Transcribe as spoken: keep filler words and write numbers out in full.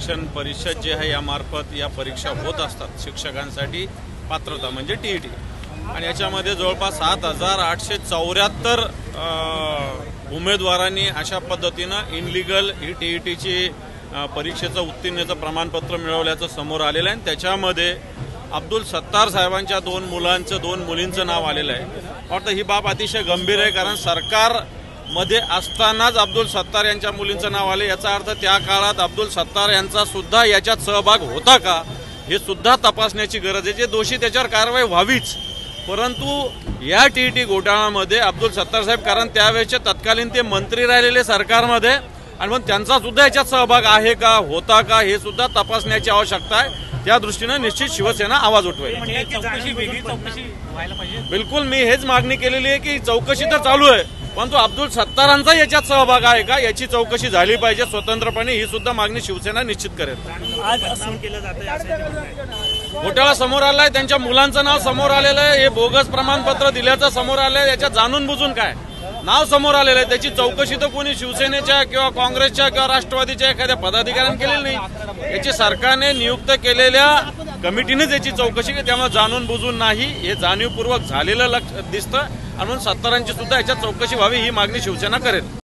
शिक्षण परिषद जे आहे यामार्फत या परीक्षा होत असतात शिक्षकांसाठी पात्रता म्हणजे टी ई टी आणि याच्यामध्ये जवळपास सात हजार आठशे चौऱ्याहत्तर उमेदवारांनी अशा पद्धतीनं इनलिगल ही टी ई टीची परीक्षेचं उत्तीर्णतेचं प्रमाणपत्र मिळवल्याचं समोर आलेलं आहे. त्याच्यामध्ये अब्दुल सत्तार साहेबांच्या दोन मुलांचं दोन मुलींचं नाव आलेलं आहे. वाटतं ही बाब अतिशय गंभीर आहे, कारण सरकारमध्ये असतानाच अब्दुल सत्तार यांच्या मुलींचं नाव आले. याचा अर्थ त्या काळात अब्दुल सत्तार यांचा सुद्धा याच्यात सहभाग होता का हे सुद्धा तपासण्याची गरज आहे. जे दोषी त्याच्यावर कारवाई व्हावीच, परंतु या टी ई टी घोटाळ्यामध्ये अब्दुल सत्तार साहेब, कारण त्यावेळेचे तत्कालीन ते मंत्री राहिलेले सरकारमध्ये, आणि मग त्यांचा सुद्धा याच्यात सहभाग आहे का होता का हे सुद्धा तपासण्याची आवश्यकता आहे. त्या दृष्टीने निश्चित शिवसेना आवाज उठवेल. बिलकुल मी हेच मागणी केलेली आहे की चौकशी तर चालू आहे, परंतु अब्दुल सत्तारांचा याच्यात सहभाग आहे का याची चौकशी झाली पाहिजे स्वतंत्रपणे. ही सुद्धा मागणी शिवसेना निश्चित करेल. आज असं केलं जातं, घोटाळा समोर आलाय, त्यांच्या मुलांचं नाव समोर आलेलं आहे, हे बोगस प्रमाणपत्र दिल्याचं समोर आलंय. याच्यात जाणून बुजून काय नाव समोर आलेलं आहे त्याची चौकशी तर कोणी शिवसेनेच्या किंवा काँग्रेसच्या किंवा राष्ट्रवादीच्या एखाद्या पदाधिकाऱ्यांनी केलेली नाही. याची सरकारने नियुक्त केलेल्या कमिटीनेच याची चौकशी केली. त्यामुळे जाणून बुजून नाही, हे जाणीवपूर्वक झालेलं लक्ष दिसतं. म्हणून सत्तारांची सुद्धा याच्यात चौकशी व्हावी ही मागणी शिवसेना करेल.